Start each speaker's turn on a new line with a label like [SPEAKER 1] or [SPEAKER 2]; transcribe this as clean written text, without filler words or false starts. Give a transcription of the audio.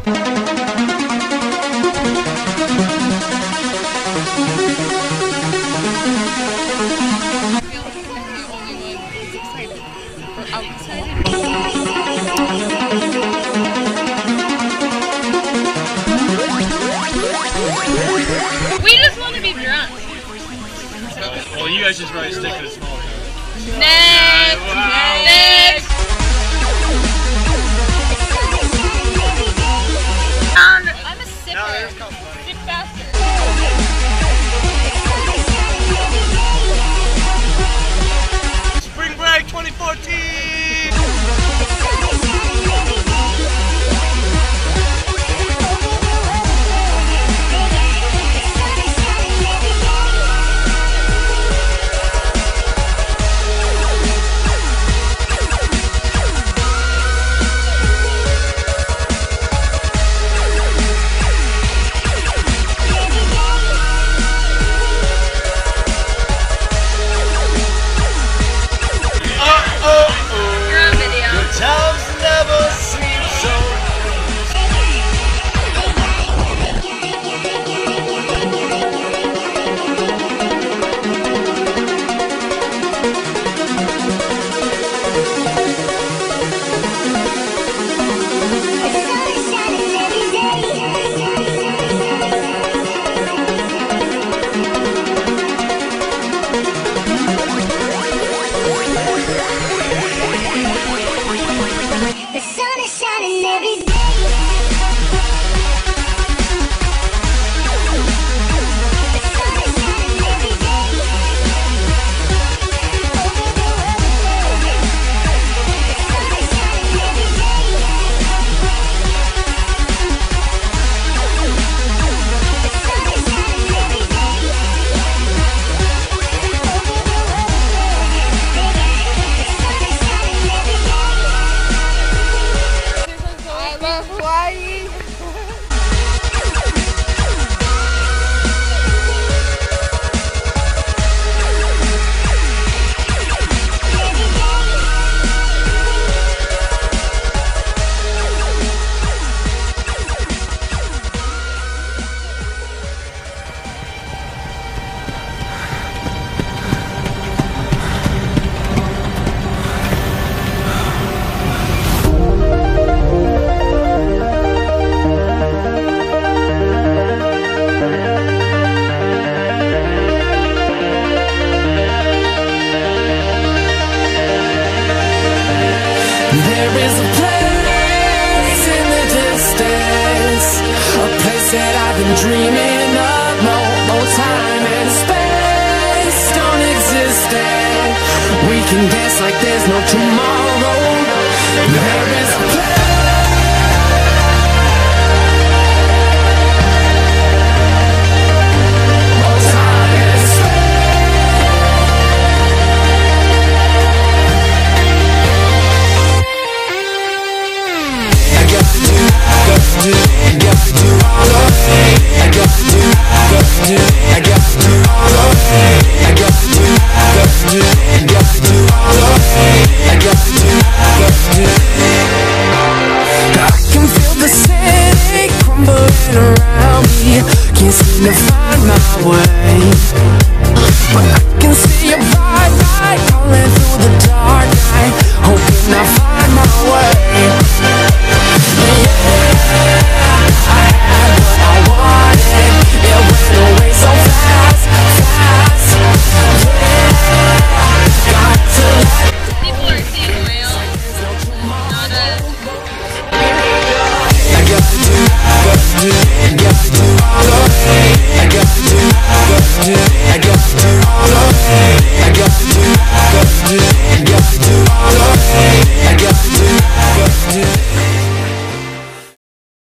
[SPEAKER 1] We just want to be drunk.
[SPEAKER 2] Well, you guys just probably stick to the small town.
[SPEAKER 1] Next!
[SPEAKER 2] Wow.
[SPEAKER 1] Next! I'm a sipper. Sip faster.
[SPEAKER 2] Spring break 2014!
[SPEAKER 3] There is a place in the distance, a place that I've been dreaming of. No time and space don't exist, and we can dance like there's no tomorrow. There is a place. Can't seem to find my way, but I can see a bright light calling through the dark night, hoping I find my way. Yeah, I had what I wanted, it went away so fast, fast. Yeah, got to let
[SPEAKER 1] people are seeing whales, not us.
[SPEAKER 3] I got to do all of it. I got to do all of it. I got to do all of it. I got to do